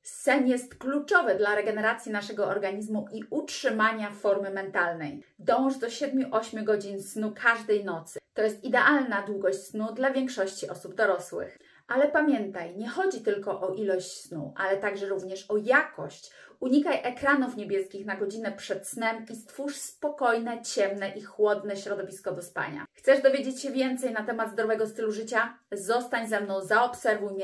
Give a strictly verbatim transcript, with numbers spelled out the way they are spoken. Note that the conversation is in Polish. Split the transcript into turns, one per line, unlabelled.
Sen jest kluczowy dla regeneracji naszego organizmu i utrzymania formy mentalnej. Dąż do siedmiu do ośmiu godzin snu każdej nocy. To jest idealna długość snu dla większości osób dorosłych. Ale pamiętaj, nie chodzi tylko o ilość snu, ale także również o jakość. Unikaj ekranów niebieskich na godzinę przed snem i stwórz spokojne, ciemne i chłodne środowisko do spania. Chcesz dowiedzieć się więcej na temat zdrowego stylu życia? Zostań ze mną, zaobserwuj mnie